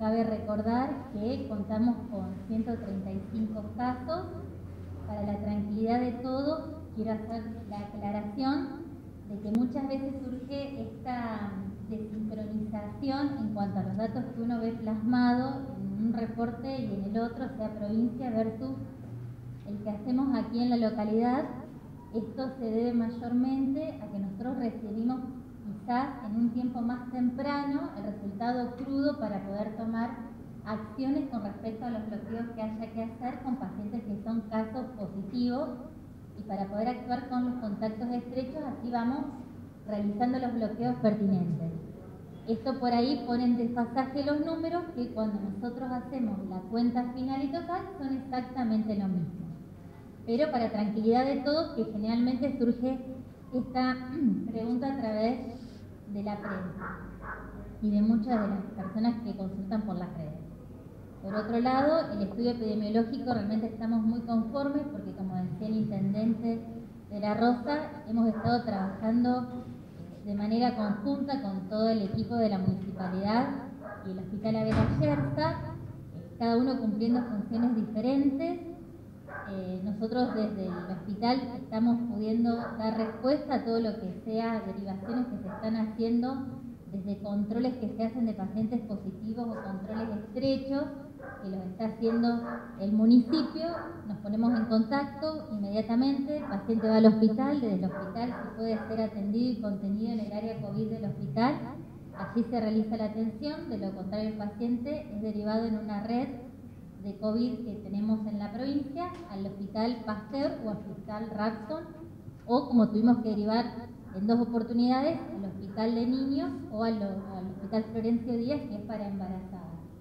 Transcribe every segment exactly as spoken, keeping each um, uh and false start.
cabe recordar que contamos con ciento treinta y cinco casos. Para la tranquilidad de todos, quiero hacer la aclaración de que muchas veces surge esta desincronización en cuanto a los datos que uno ve plasmado en un reporte y en el otro, sea provincia versus el que hacemos aquí en la localidad. Esto se debe mayormente a que nosotros recibimos quizás en un tiempo más temprano el resultado crudo para poder tomar acciones con respecto a los bloqueos que haya que hacer con pacientes que son casos positivos, y para poder actuar con los contactos estrechos, así vamos realizando los bloqueos pertinentes. Esto por ahí pone en desfasaje los números, que cuando nosotros hacemos la cuenta final y total son exactamente lo mismo. Pero para tranquilidad de todos, que generalmente surge esta pregunta a través de la prensa y de muchas de las personas que consultan por las redes. Por otro lado, el estudio epidemiológico realmente estamos muy conformes porque, como decía el intendente de La Rosa, hemos estado trabajando de manera conjunta con todo el equipo de la municipalidad y el Hospital Abela Yerza, cada uno cumpliendo funciones diferentes. Eh, nosotros desde el hospital estamos pudiendo dar respuesta a todo lo que sea derivaciones que se están haciendo, desde controles que se hacen de pacientes positivos o controles estrechos, que los está haciendo el municipio. Nos ponemos en contacto inmediatamente, el paciente va al hospital, desde el hospital se puede ser atendido y contenido en el área COVID del hospital, allí se realiza la atención, de lo contrario el paciente es derivado en una red de COVID que tenemos en la provincia, al Hospital Pasteur o al Hospital Raxon, o como tuvimos que derivar en dos oportunidades, al Hospital de Niños o al, al Hospital Florencio Díaz, que es para embarazadas.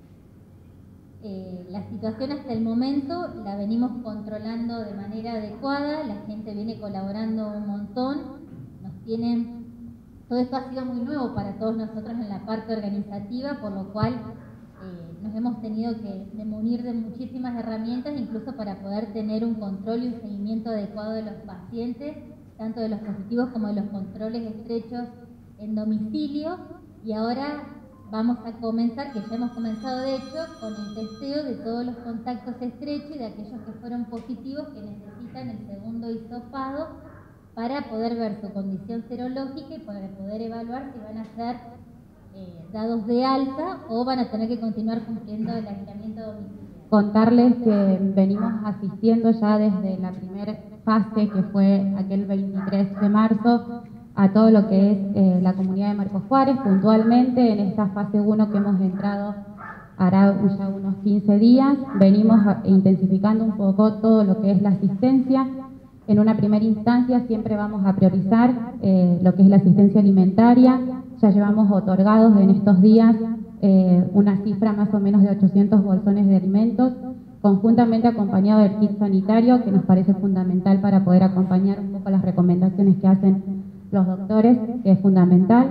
Eh, la situación hasta el momento la venimos controlando de manera adecuada, la gente viene colaborando un montón, nos tienen, todo esto ha sido muy nuevo para todos nosotros en la parte organizativa, por lo cual eh, nos hemos tenido que munir de muchísimas herramientas, incluso para poder tener un control y un seguimiento adecuado de los pacientes, tanto de los positivos como de los controles estrechos en domicilio. Y ahora vamos a comenzar, que ya hemos comenzado de hecho, con el testeo de todos los contactos estrechos y de aquellos que fueron positivos, que necesitan el segundo hisopado para poder ver su condición serológica y para poder evaluar si van a ser eh, dados de alta o van a tener que continuar cumpliendo el aislamiento domiciliario. Contarles que venimos asistiendo ya desde la primera fase, que fue aquel veintitrés de marzo, a todo lo que es eh, la comunidad de Marcos Juárez. Puntualmente en esta fase uno que hemos entrado hará ya unos quince días, venimos a, intensificando un poco todo lo que es la asistencia. En una primera instancia siempre vamos a priorizar eh, lo que es la asistencia alimentaria. Ya llevamos otorgados en estos días eh, una cifra más o menos de ochocientos bolsones de alimentos, conjuntamente acompañado del kit sanitario, que nos parece fundamental para poder acompañar un poco las recomendaciones que hacen los doctores, que es fundamental.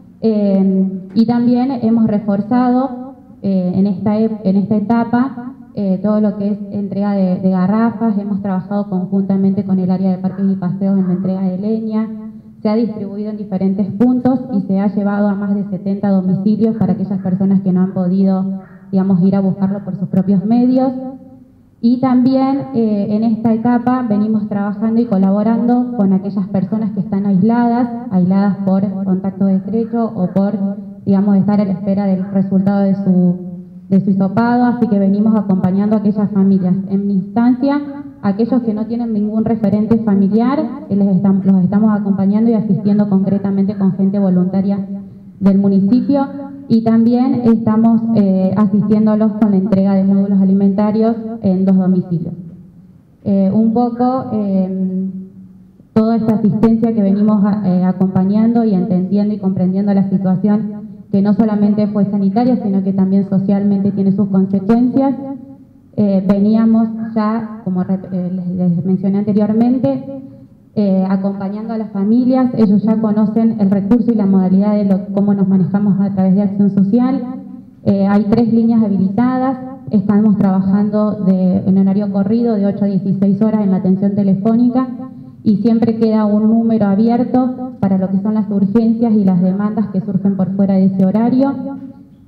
Eh, y también hemos reforzado eh, en, esta, en esta etapa eh, todo lo que es entrega de, de garrafas. Hemos trabajado conjuntamente con el área de parques y paseos en la entrega de leña. Se ha distribuido en diferentes puntos y se ha llevado a más de setenta domicilios para aquellas personas que no han podido, digamos, ir a buscarlo por sus propios medios. Y también eh, en esta etapa venimos trabajando y colaborando con aquellas personas que están aisladas, aisladas por contacto estrecho o por, digamos, estar a la espera del resultado de su, de su hisopado, así que venimos acompañando a aquellas familias. En mi instancia, aquellos que no tienen ningún referente familiar, les estamos, los estamos acompañando y asistiendo concretamente con gente voluntaria del municipio. Y también estamos eh, asistiéndolos con la entrega de módulos alimentarios en dos domicilios. Eh, un poco eh, toda esta asistencia que venimos a, eh, acompañando y entendiendo y comprendiendo la situación, que no solamente fue sanitaria, sino que también socialmente tiene sus consecuencias. Eh, veníamos ya, como eh, les, les mencioné anteriormente, Eh, acompañando a las familias. Ellos ya conocen el recurso y la modalidad de lo, cómo nos manejamos a través de acción social. Eh, hay tres líneas habilitadas, estamos trabajando de, en horario corrido de ocho a dieciséis horas en la atención telefónica, y siempre queda un número abierto para lo que son las urgencias y las demandas que surgen por fuera de ese horario.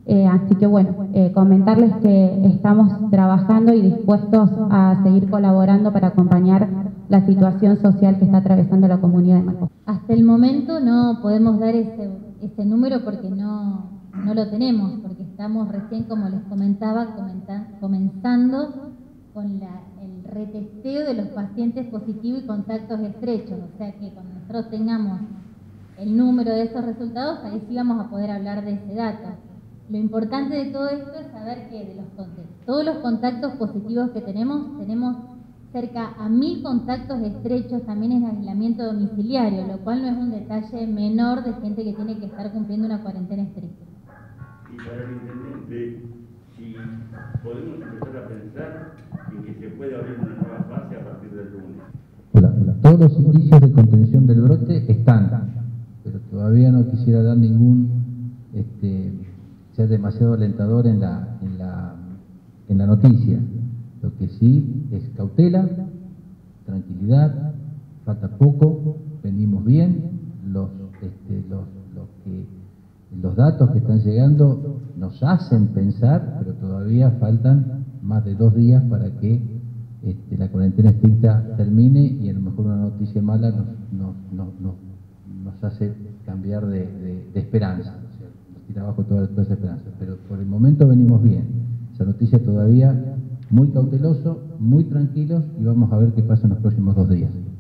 Eh, así que bueno, eh, comentarles que estamos trabajando y dispuestos a seguir colaborando para acompañar la situación social que está atravesando la comunidad de Marcos. Hasta el momento no podemos dar ese, ese número porque no, no lo tenemos, porque estamos recién, como les comentaba, comenta, comenzando con la, el retesteo de los pacientes positivos y contactos estrechos. O sea que cuando nosotros tengamos el número de esos resultados, ahí sí vamos a poder hablar de ese dato. Lo importante de todo esto es saber que de los todos los contactos positivos que tenemos, tenemos cerca a mil contactos estrechos también en aislamiento domiciliario, lo cual no es un detalle menor de gente que tiene que estar cumpliendo una cuarentena estricta. Y para el intendente, si podemos empezar a pensar en que se puede abrir una nueva fase a partir del lunes. Hola, hola. Todos los indicios de contención del brote están, pero todavía no quisiera dar ningún, este, ser demasiado alentador en la, en la, en la noticia. Lo que sí es cautela, tranquilidad, falta poco, venimos bien, los, este, los, los, que, los datos que están llegando nos hacen pensar, pero todavía faltan más de dos días para que este, la cuarentena estricta termine y a lo mejor una noticia mala nos, nos, nos, nos, nos hace cambiar de, de, de esperanza, o sea, nos tira abajo toda, toda esa esperanza, pero por el momento venimos bien, esa noticia todavía muy cauteloso, muy tranquilos y vamos a ver qué pasa en los próximos dos días.